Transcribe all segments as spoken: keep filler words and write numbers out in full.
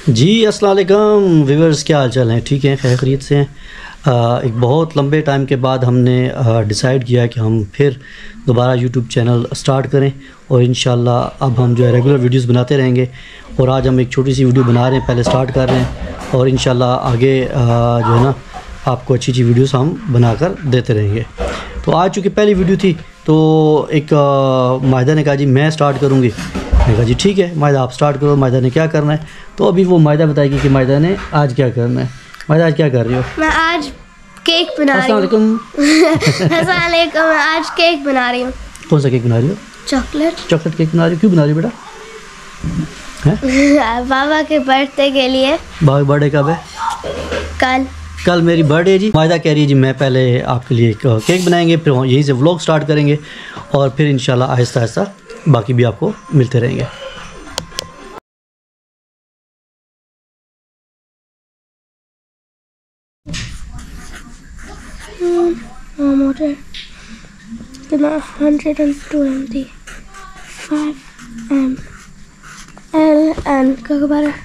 जी अस्सलाम वालेकुम व्यूअर्स, क्या हाल चाल हैं? ठीक हैं, खैर खैरियत से हैं। आ, एक बहुत लंबे टाइम के बाद हमने डिसाइड किया कि हम फिर दोबारा यूट्यूब चैनल स्टार्ट करें और इंशाल्लाह अब हम जो है रेगुलर वीडियोस बनाते रहेंगे। और आज हम एक छोटी सी वीडियो बना रहे हैं, पहले स्टार्ट कर रहे हैं और इंशाल्लाह आगे आ, जो है ना आपको अच्छी अच्छी वीडियोस हम बनाकर देते रहेंगे। तो आज चूँकि पहली वीडियो थी तो एक मायदा ने कहा जी मैं स्टार्ट करूँगी। मैंने कहा जी ठीक है मायदा आप स्टार्ट करो। मायदा ने क्या करना है तो अभी वो मायदा बताएगी कि मायदा ने आज क्या करना है। मायदा आज क्या कर रही हो? मैं आज केक बना रही हूँ। अस्सलाम वालेकुम। मैं आज केक बना रही हूँ। कौन सा केक बना रही हो? चॉकलेट चॉकलेट केक बना रही हो? क्यों बना रही हो बेटा? हैं? बाबा के बर्थडे के लिए। बाबा बर्थडे कब है? कल। कल मेरी बर्थडे है जी। मायदा कह रही है जी मैं पहले आपके लिए एक केक बनाएंगे, फिर यहीं से व्लॉग स्टार्ट करेंगे और फिर इंशाल्लाह आहिस्ता आहिस्ता बाकी भी आपको मिलते रहेंगे। Hundred and twenty five M L N क्या खबर है?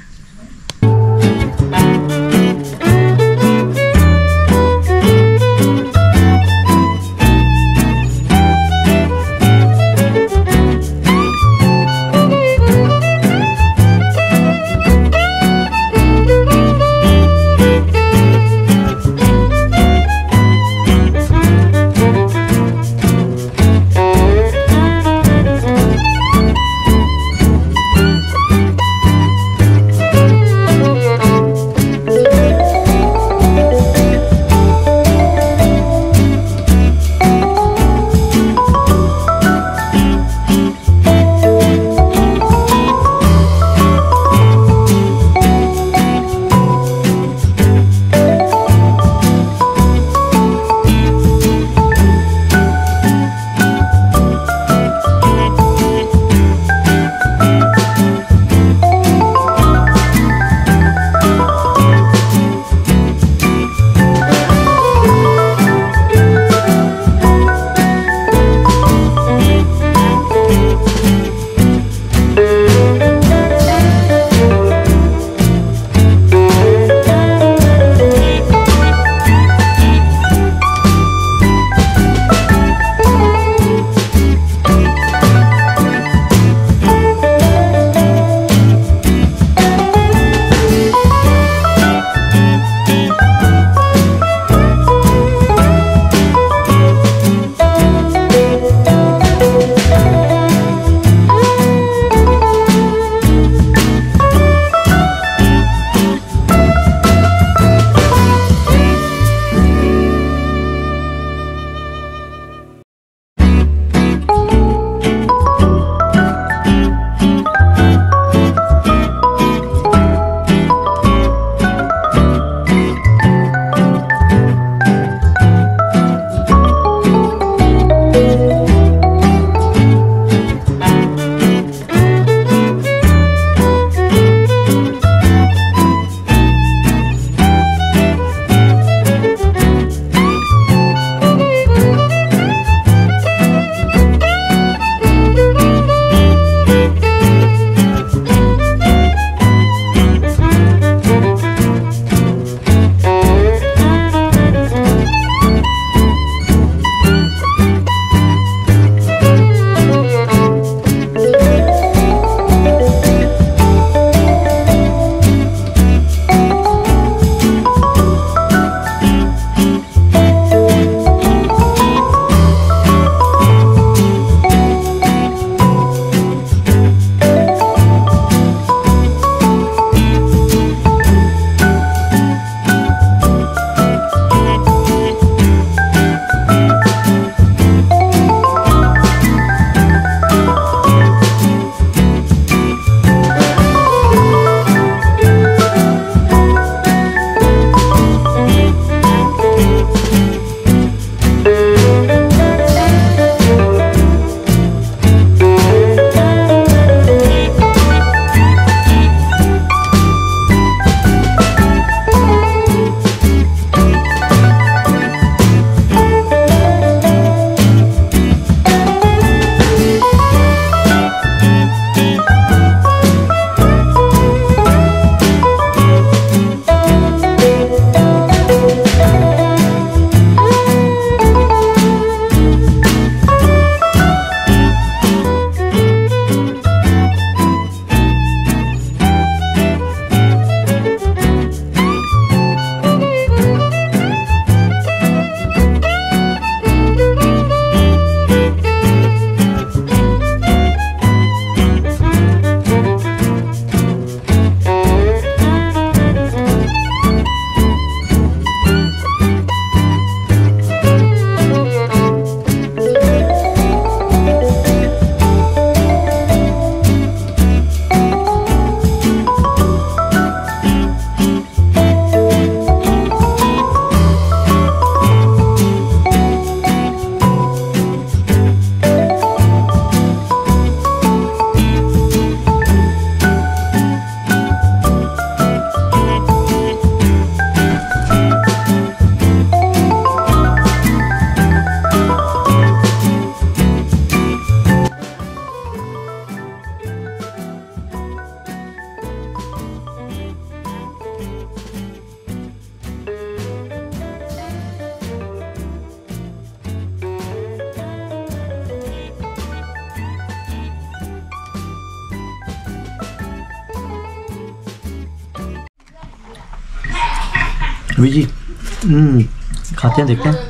जी हम्म खाते हैं देखते हैं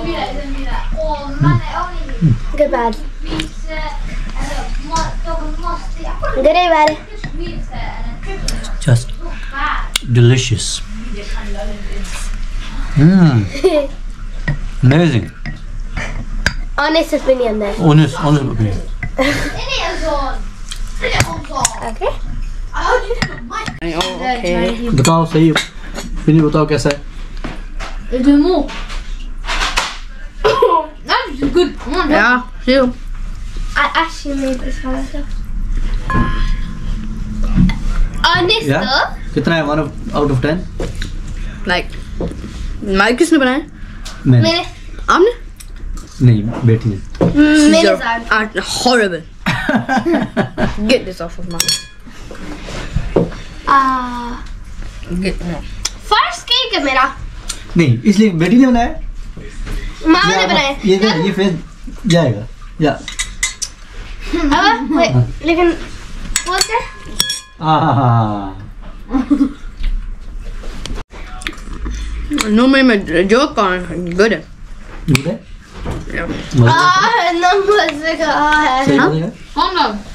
Good bad. Good day, bad. just delicious mm. amazing Honest opinion there. honest honest opinion Okay. Okay. बताओ सही फिर बताओ कैसा है Do more. That's good. Come on, yeah, still. I actually made this for myself. Honest Yeah? though. कितना है one out of ten Like, mike किसने बनाया? मैंने मैंने आपने? नहीं बेटी ने मैंने You're tsar- are horrible. Get this off of my. Ah, Get no. first cake है मेरा. नहीं इसलिए बेटी ने बनाया मामा ये ने आप- बनाया. ये ये फेस जाएगा या अब wait, लेकिन वो क्या? आहा No, मैं मैं joke on good. good है Yeah. मजा Ah, नंबर से कहा है. सही बोलेगा Calm down.